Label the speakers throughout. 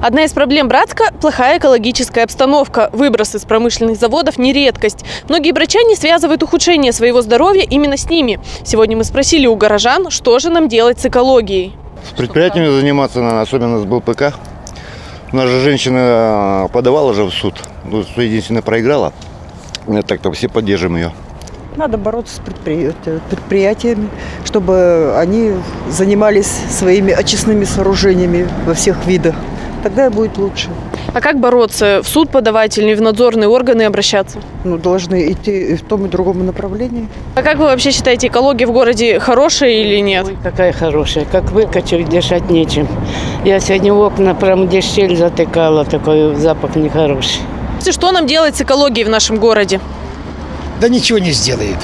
Speaker 1: Одна из проблем Братска – плохая экологическая обстановка. Выбросы с промышленных заводов – не редкость. Многие братчане связывают ухудшение своего здоровья именно с ними. Сегодня мы спросили у горожан, что же нам делать с экологией.
Speaker 2: С предприятиями заниматься надо, особенно с БЛПК. У нас же женщина подавала же в суд, единственное проиграла. Так-то все поддержим ее.
Speaker 3: Надо бороться с предприятиями, чтобы они занимались своими очистными сооружениями во всех видах. Тогда будет лучше.
Speaker 1: А как бороться? В суд подавать или в надзорные органы обращаться?
Speaker 3: Должны идти в том и другом направлении.
Speaker 1: А как вы вообще считаете, экология в городе хорошая или нет?
Speaker 4: Ой, какая хорошая. Как выкачу, дышать нечем. Я сегодня в окна прям где щель затыкала, такой запах нехороший.
Speaker 1: Что нам делать с экологией в нашем городе?
Speaker 5: Да ничего не сделает.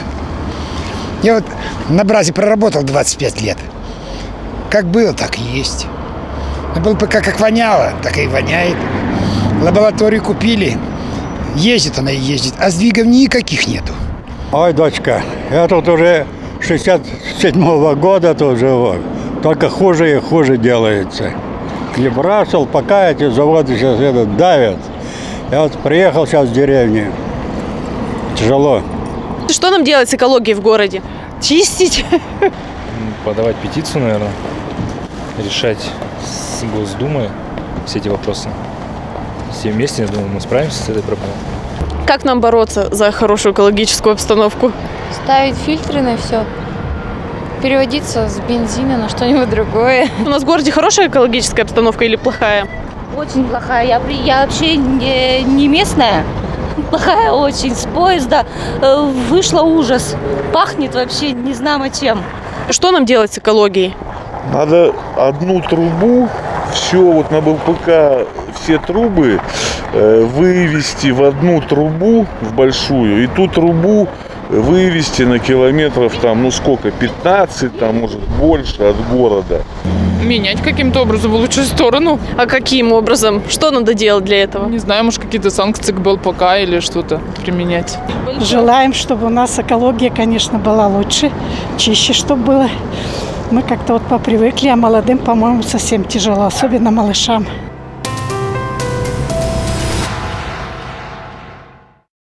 Speaker 5: Я вот на БРАЗе проработал 25 лет. Как было, так и есть. На БЛПК как воняло, так и воняет. Лабораторию купили. Ездит она и ездит, а сдвигов никаких нету.
Speaker 6: Ой, дочка, я тут уже 67-го года тут живу. Только хуже и хуже делается. Не бросил, пока эти заводы сейчас давят. Я вот приехал сейчас в деревню. Тяжело.
Speaker 1: Что нам делать с экологией в городе?
Speaker 7: Чистить.
Speaker 8: Подавать петицию, наверное. Решать с Госдумой все эти вопросы. Все вместе, я думаю, мы справимся с этой проблемой.
Speaker 1: Как нам бороться за хорошую экологическую обстановку?
Speaker 9: Ставить фильтры на все. Переводиться с бензина на что-нибудь другое.
Speaker 1: У нас в городе хорошая экологическая обстановка или плохая?
Speaker 10: Очень плохая. Я вообще не местная. Плохая очень. С поезда вышло ужас. Пахнет вообще не знамо чем.
Speaker 1: Что нам делать с экологией?
Speaker 11: Надо одну трубу, все вот на БЛПК, все трубы вывести в одну трубу, в большую, и ту трубу вывести на километров там, ну сколько, 15, там может больше от города.
Speaker 7: Менять каким-то образом в лучшую сторону.
Speaker 1: А каким образом? Что надо делать для этого?
Speaker 7: Не знаю, может какие-то санкции к БЛПК или что-то применять.
Speaker 12: Желаем, чтобы у нас экология, конечно, была лучше, чище, чтобы было. Мы как-то вот попривыкли, а молодым, по-моему, совсем тяжело, особенно малышам.